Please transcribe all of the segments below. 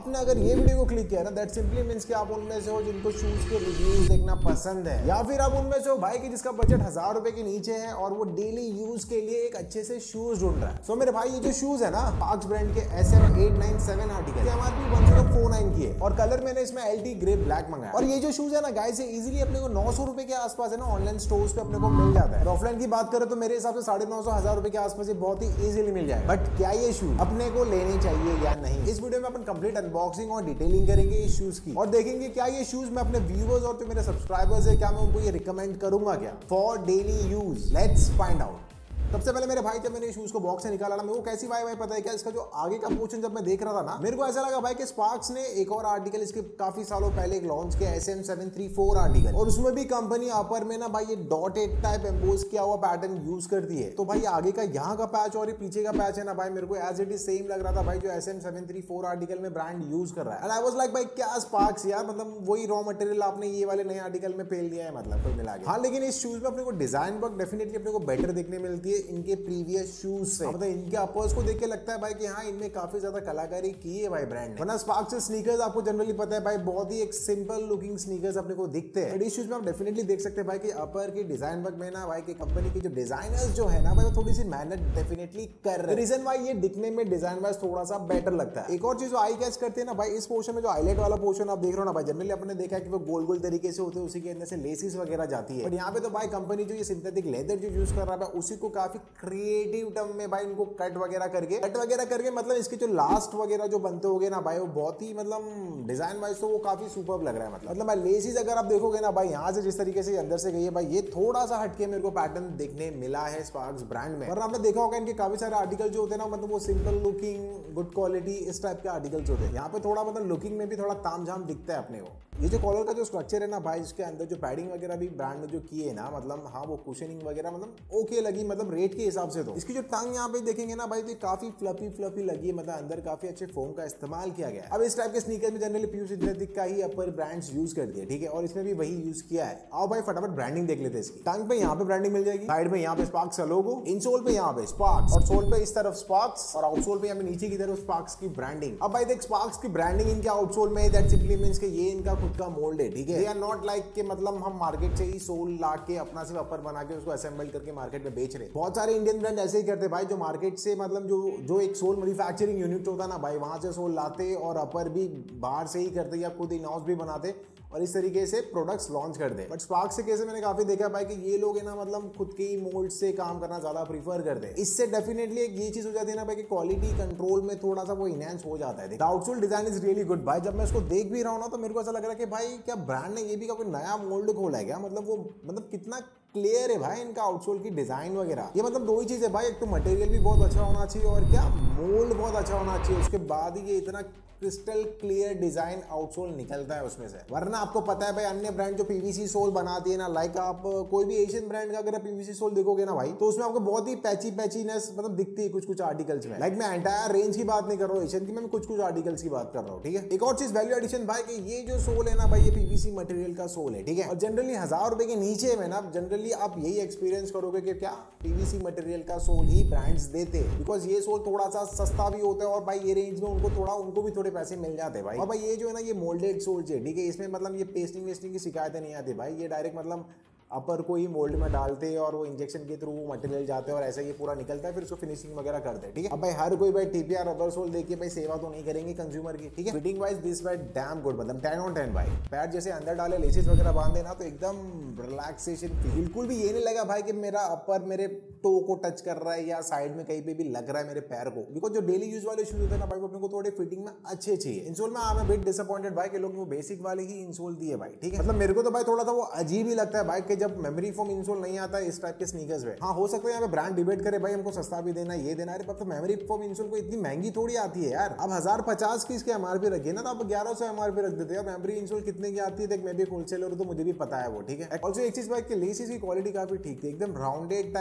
आपने अगर ये वीडियो को क्लिक किया ना, दैट सिंपली मींस कि आप उनमें से हो जिनको शूज के रिव्यूज देखना पसंद है, या फिर आप उनमें से हो भाई कि जिसका बजट 1000 रुपए के नीचे है और वो डेली यूज के लिए एक अच्छे से शूज ढूंढ रहा है। सो मेरे भाई ये जो शूज है ना, स्पार्क्स ब्रांड के SM897 आर्टिकल की एमआरपी 1049 की है और कलर मैंने इसमें LT ग्रे ब्लैक मंगाया। और ये जो शूज है ना गाइस, इजीली अपने को 900 रुपए के आसपास है ना ऑनलाइन स्टोर्स पे अपने को मिल जाता है। ऑफलाइन की बात करें तो मेरे हिसाब से 950 1000 रुपए के आसपास ये बहुत ही इजीली मिल जाए। बट क्या ये शूज अपने को लेने चाहिए या नहीं, इस वीडियो में अपन कंप्लीट अनबॉक्सिंग और डिटेलिंग करेंगे इस शूज की और देखेंगे क्या ये शूज मैं अपने व्यूअर्स और जो मेरे सब्सक्राइबर्स है क्या मैं उनको ये रिकमेंड करूंगा क्या for daily use. Let's find out. सबसे पहले मेरे भाई जब मैंने शूज को बॉक्स से निकाला ना, मेरे को कैसी भाई पता है क्या, इसका जो आगे का पोर्शन जब मैं देख रहा था ना, मेरे को ऐसा लगा भाई कि स्पार्क्स ने एक और आर्टिकल इसके काफी सालों पहले एक लॉन्च किया SM734 आर्टिकल, और उसमें भी कंपनी अपर में ना भाई ये डॉटेड टाइप एम्बोस किया हुआ पैटर्न यूज करती है। तो भाई आगे का यहाँ का पैच और ये पीछे का पैच है ना भाई, मेरे को एज इट इज सेम लग रहा था भाई जो SM734 आर्टिकल में ब्रांड यूज कर रहा है। एंड आई वाज लाइक भाई क्या स्पार्क्स यार, मतलब वही रॉ मटेरियल आपने ये वाले नए आर्टिकल में पेल दिया है मतलब कोई मिला के। हाँ लेकिन इस शूज में अपने को डिजाइन वर्क डेफिनेटली अपने को बेटर देखने मिलती है इनके प्रीवियस शूज से। मतलब इनके अपर्स को देख के लगता है भाई कि हाँ इनमें काफी ज्यादा कलाकारी की है भाई ब्रांड ने। वरना स्पार्क्स से स्नीकर्स आपको जनरली पता है भाई बहुत ही एक सिंपल लुकिंग स्नीकर्स अपने को दिखते हैं। इस शूज में आप डेफिनेटली देख सकते हैं भाई कि अपर की डिजाइन वर्क में ना भाई की कंपनी की जो डिजाइनर्स जो है ना भाई वो थोड़ी सी मेहनत डेफिनेटली कर रहे हैं। रीजन वाई ये दिखने में डिजाइन वाइज थोड़ा सा बेटर लगता है। एक और चीज जो आई कैच करते हैं ना भाई, इस पोर्शन में जो हाईलाइट वाला पोर्शन आप देख रहे हो ना भाई, जनरली अपने देखा है कि वो गोल गोल तरीके से होते हैं, उसी के अंदर से लेसिस वगैरह जाती है। बट यहाँ पे तो भाई कंपनी जो ये सिंथेटिक लेदर जो यूज कर रहा है उसी को काफी क्रिएटिव टर्म में भाई इनको कट वगैरह करके मतलब इसके जो लास्ट वगैरह जो बनते होंगे ना भाई वो बहुत ही मतलब डिजाइन वाइज तो वो काफी सुपर्ब लग रहा है। मतलब भाई लेसिस अगर आप देखोगे ना भाई यहाँ से जिस तरीके से अंदर से गई है भाई, ये थोड़ा सा हटके मेरे को पैटर्न देखने मिला है स्पार्क्स ब्रांड में। वरना आपने देखा होगा इनके काफी सारे आर्टिकल जो होते हैं ना, मतलब वो सिंपल लुकिंग गुड क्वालिटी इस टाइप के आर्टिकल्स होते हैं। यहाँ पे थोड़ा मतलब लुकिंग में भी थोड़ा तामझाम दिखता है अपने को। ये जो कॉलर का जो स्ट्रक्चर है ना भाई, इसके अंदर जो पैडिंग वगैरह भी ब्रांड ने जो की है ना, मतलब हाँ वो कुशनिंग वगैरह मतलब ओके लगी, मतलब रेट के हिसाब से। तो इसकी जो टंग यहाँ पे देखेंगे ना भाई तो काफी फ्लफी लगी है, मतलब अंदर काफी अच्छे फोम का इस्तेमाल किया गया है। अब इस टाइप के स्नीकर में जनरली प्योर सिंथेटिक का ही अपर ब्रांड्स यूज कर दिए, ठीक है, और इसमें भी वही यूज किया है। आओ भाई फटाफट ब्रांडिंग देख लेते हैं इसकी। टंग पे यहाँ पे ब्रांडिंग मिल जाएगी, साइड में यहाँ पे स्पार्क्स का लोगो, इनसोल पे यहाँ पे स्पार्क्स, और सोल पे इस तरफ स्पार्क्स, और आउटसोल पे यहाँ पे नीचे की तरफ स्पार्क्स की ब्रांडिंग। अब भाई देख स्पार्क्स की ब्रांडिंग इनके आउटसोल में, दैट सिंपली मींस कि ये इनका खुद का मोल्ड है, ठीक है। दे आर नॉट लाइक कि मतलब हम मार्केट से ही सोल ला के अपना सिर्फ अपर बना के उसको असेंबल करके मार्केट में बेच रहे। बहुत सारे इंडियन ब्रांड ऐसे ही करते भाई, जो मार्केट से मतलब जो एक सोल मैन्युफैक्चरिंग यूनिट होता है ना भाई, वहां से सोल लाते और अपर भी बाहर से ही करते या खुद इन हाउस भी बनाते और इस तरीके से प्रोडक्ट्स लॉन्च कर दे। बट स्पार्क्स के केस में मैंने काफी देखा भाई कि ये लोग है ना मतलब खुद के ही मोल्ड से काम करना ज्यादा प्रीफर करते हैं। इससे डेफिनेटली एक ये चीज हो जाती है ना भाई कि क्वालिटी कंट्रोल में थोड़ा सा वो इनहेंस हो जाता है। Outsole design is really good भाई। जब मैं इसको देख भी रहा हूँ ना तो मेरे को ऐसा लग रहा है कि भाई क्या ब्रांड ने ये भी कोई नया मोल्ड खोला है क्या, मतलब वो मतलब कितना क्लियर है भाई इनका आउटसोल की डिजाइन वगैरह। ये मतलब दो ही चीज है भाई, एक तो मटेरियल भी बहुत अच्छा होना चाहिए और क्या मोल्ड बहुत अच्छा होना चाहिए, उसके बाद ही ये इतना क्रिस्टल क्लियर डिजाइन आउटसोल निकलता है उसमें से। वरना आपको पता है भाई अन्य ब्रांड जो पीवीसी सोल बनाती है ना, लाइक आप कोई भी एशियन ब्रांड का अगर पीवीसी सोल देखोगे ना भाई तो उसमें आपको बहुत ही पैचीनेस मतलब दिखती है कुछ आर्टिकल्स में। लाइक मैं एंटायर रेंज की बात नहीं कर रहा हूँ एशियन की, मैं कुछ आर्टिकल्स की बात कर रहा हूँ, ठीक है। एक और चीज वैल्यू एडिशन भाई कि ये जो सोल है ना भाई ये पीवीसी मटेरियल का सोल है, ठीक है, और जनरली 1000 रुपए के नीचे में ना जनरली आप यही एक्सपीरियंस करोगे कि क्या पीवीसी मटेरियल का सोल ही ब्रांड्स देते हैं, बिकॉज ये सोल थोड़ा सा सस्ता भी होता है और भाई ये रेंज में उनको भी थोड़े पैसे मिल जाते हैं भाई। और भाई ये जो है ना ये मोल्डेड सोल है, ठीक है, इसमें मतलब ये पेस्टिंग वेस्टिंग की शिकायतें नहीं आती भाई, ये डायरेक्ट मतलब अपर को ही मोल्ड में डालते हैं और वो इंजेक्शन के थ्रू मटेरियल जाते हैं और ऐसा ये पूरा निकलता है, फिर उसको फिनिशिंग वगैरह करते हैं, ठीक है। अब भाई हर कोई भाई टीपीआर रबर सोल देखिए भाई सेवा तो नहीं करेंगे कंज्यूमर की, ठीक है। फिटिंग वाइज दिस भाई डैम गुड, मतलब 10 on 10 भाई। पैर जैसे अंदर डाले लेसिस वगैरह बांध देना तो एकदम रिलैक्सेशन फील। बिल्कुल भी ये नहीं लगा भाई कि मेरा अपर मेरे टो को टच कर रहा है या साइड में कहीं पे भी लग रहा है मेरे पैर को, बिकॉज जो डेली यूज वाले शूज होते हैं ना भाई वो अपने को थोड़े फिटिंग में अच्छे चाहिए। इंसोल में आई एम बिट डिसअपॉइंटेड भाई कि लोग वो बेसिक वाले ही इंसोल दिए भाई, ठीक है। मतलब मेरे को तो भाई थोड़ा सा वो अजीब ही लगता है भाई कि जब मेमोरी फोम इंसोल नहीं आता है इस टाइप के स्नीकर्स में। हाँ हो सकता है यहाँ पे ब्रांड डिबेट करे भाई हमको सस्ता भी देना ये देना, अरे पर तो मेमोरी फोम इंसोल को इतनी महंगी थोड़ी आती है यार। अब 1050 की इसके एमआरपी रखी है ना, तो आप 1100 एमआरपी रख देते हैं। मेमोरी इंसोल कितने की आती है देख, मैं भी होलसेलर हूं तो मुझे भी पता है वो, ठीक है। ऑल्सो एक चीज भाई कि लेसिस की क्वालिटी काफी ठीक थी, एकदम राउंडेड टाइप लेसिस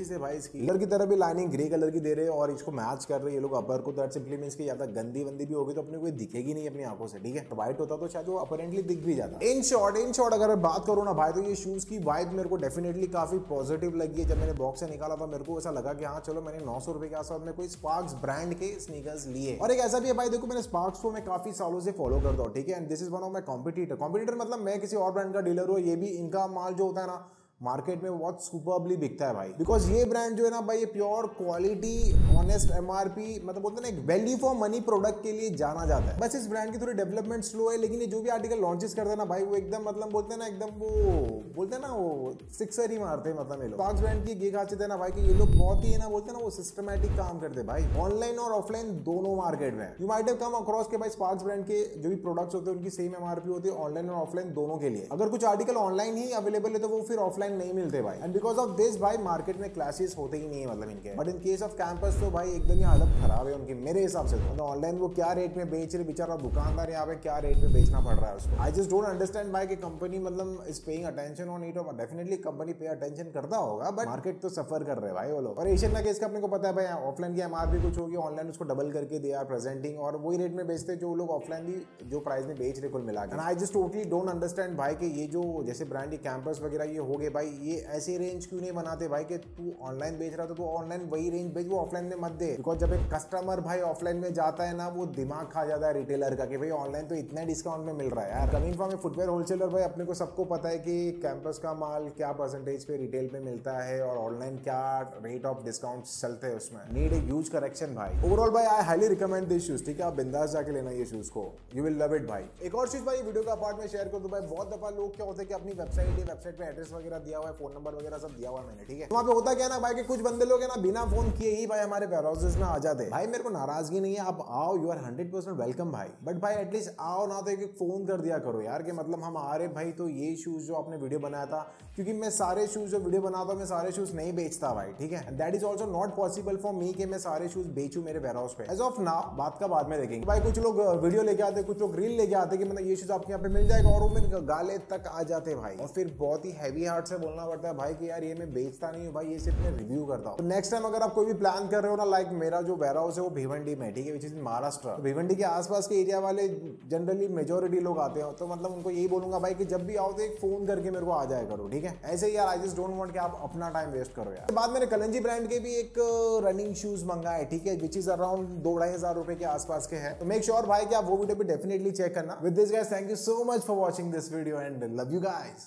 है भाई इसकी। इधर की तरफ भी लाइनिंग ग्रे कलर की दे रहे हैं और इसको मैच कर रहे हैं ये लोग अपर को। दैट सिंपली मींस कि ज्यादा गंदी वंदी भी होगी तो अपने को दिखेगी नहीं अपनी आंखों से, ठीक है। तो व्हाइट होता तो शायद वो अपरेंटली दिख भी जाता। इन शॉर्ट अगर मैं बात करूँ ना भाई, तो ये शूज की वाइब मेरे को डेफिनेटली काफी पॉजिटिव लगी है। जब मैंने बॉक्स से निकाला था मेरे को ऐसा लगा कि हाँ चलो मैंने 900 रुपए के आसपास में कोई स्पार्क्स ब्रांड के स्नीकर्स लिए। और एक ऐसा भी है भाई, देखो मैंने स्पार्क्स को मैं काफी सालों से फॉलो करता हूँ, ठीक है। And this is one of my competitor मतलब मैं किसी और ब्रांड का डीलर हूँ, ये भी इनका माल जो होता है ना मार्केट में बहुत सुपरबली बिकता है भाई। बिकॉज ये ब्रांड जो है ना भाई, ये प्योर क्वालिटी ऑनेस्ट एमआरपी मतलब बोलते हैं ना एक वैल्यू फॉर मनी प्रोडक्ट के लिए जाना जाता है। बस इस ब्रांड की थोड़ी डेवलपमेंट स्लो है, लेकिन ये जो भी आर्टिकल लॉन्चेस करते हैं ना भाई, वो एकदम मतलब बोलते हैं ना एकदम वो बोलते हैं ना वो सिक्सर ही मारते हैं मतलब ये लोग। स्पार्क्स ब्रांड की ये खासियत है ना भाई कि ये लोग बहुत ही ना बोलते हैं ना वो सिस्टमैटिक काम करते हैं भाई, ऑनलाइन और ऑफलाइन दोनों मार्केट में। You might have come across के भाई स्पार्क्स ब्रांड के जो भी प्रोडक्ट्स होते हैं उनकी सेम एमआरपी होती है ऑनलाइन और ऑफलाइन दोनों के लिए। अगर कुछ आर्टिकल ऑनलाइन ही अवेलेबल है तो वो फिर ऑफलाइन नहीं मिलते भाई। बिकॉज ऑफ दिस भाई मार्केट में क्लासेस होते ही नहीं है मतलब इनके। But in case of Campus तो भाई एकदम ही हालत खराब है उनकी मेरे हिसाब से। मतलब ऑनलाइन वो क्या रेट में बेच रहे बेचारा दुकानदार, यहाँ पे क्या रेट में बेचना पड़ रहा है उसको। आई जस्ट डोंट अंडरस्टैंड भाई कि कंपनी मतलब is paying attention on it. और डेफिनेटली कंपनी पे अटेंशन करता होगा, बट मार्केट तो सफर कर रहे हैं भाई वो लोग। और एशियन का केस का अपने को पता है भाई, ऑफलाइन की एमआरपी कुछ होगी, ऑनलाइन उसको डबल करके दे आर प्रेजेंटिंग और वही रेट में बेचते जो लोग ऑफलाइन भी जो प्राइस में बेच रहे कुल मिला के। And I just totally don't understand भाई कि ये जो जैसे ब्रांड कैंपस वगैरह ये हो गए भाई, ये ऐसे रेंज क्यों नहीं बनाते भाई कि तू ऑनलाइन बेच रहा तो ऑनलाइन वही रेंज बेच, वो ऑफलाइन में मत दे। बिकॉज जब एक कस्टमर भाई ऑफलाइन में जाता है ना, वो दिमाग खा जाता है रिटेलर का कि भाई ऑनलाइन तो इतने डिस्काउंट में मिल रहा है यार। Coming from a footwear wholesaler भाई, अपने को सबको पता है कि कैंपस का माल क्या परसेंटेज पे रिटेल पे मिलता है और ऑनलाइन क्या रेट ऑफ डिस्काउंट चलते हैं उसमें। नीड ए ह्यूज करेक्शन भाई। ओवरऑल भाई I highly recommend this shoes, ठीक है। आप बिंदास जाके लेना ये शूज को, यू विल लव इट भाई। एक और चीज भाई वीडियो का पार्ट में शेयर कर दो भाई, बहुत दफा लोग क्या होते हैं कि अपनी वेबसाइट पे एड्रेस वगैरह दिया हुआ है, फोन नंबर वगैरह सब दिया हुआ है मैंने, ठीक है। वहाँ पे होता क्या ना भाई कि कुछ बंदे लोग है ना बिना फोन किए ही भाई हमारे वेयरहाउसेस में आ जाते हैं। भाई मेरे को नाराजगी नहीं है, आप आओ, यू आर 100% वेलकम भाई। बट भाई एटलीस्ट आओ ना तो एक फोन कर दिया करो यार कि मतलब हम आ रहे भाई। तो ये शूज जो आपने वीडियो बनाया था, क्योंकि मैं सारे शूज जो वीडियो बनाता हूँ मैं सारे शूज नहीं बेचता भाई, ठीक है। That is also not possible for me कि मैं सारे शूज बेचूं मेरे वेयरहाउस पे। एज ऑफ नाउ बात का बाद में देखेंगे भाई। कुछ लोग वीडियो लेके आते, कुछ लोग रील लेके आते कि मतलब ये शूज आपके यहाँ पे मिल जाएगा और वो मेरे गाले तक आ जाते भाई। और फिर बहुत ही हैवी हार्ट से बोलना पड़ता है भाई कि यार ये मैं बेचता नहीं हूँ भाई, ये सिर्फ मैं रिव्यू करता हूँ। तो नेक्स्ट टाइम अगर आप कोई भी प्लान कर रहे हो ना, लाइक मेरा जो वेयरहाउस है वो भिवंडी में, ठीक है, विच इज महाराष्ट्र। तो भिवंडी के आसपास के एरिया वाले जनरली मेजोरिटी लोग आते हैं, तो मतलब उनको यही बोलूंगा भाई कि जब भी आओ तो एक फोन करके मेरे को आ जाया करो, ठीक है। ऐसे ही यार आई जस्ट डोंट वांट कि आप अपना टाइम वेस्ट करो यार। बाद मैंने कलंजी ब्रांड के भी एक रनिंग शूज मंगाए, ठीक है, विच इज अराउंड 2-2,500 रुपए के आसपास के हैं। तो मेक श्योर भाई कि आप वो वीडियो भी डेफिनेटली चेक करना। With this guys, thank you so much for watching this video and love you guys.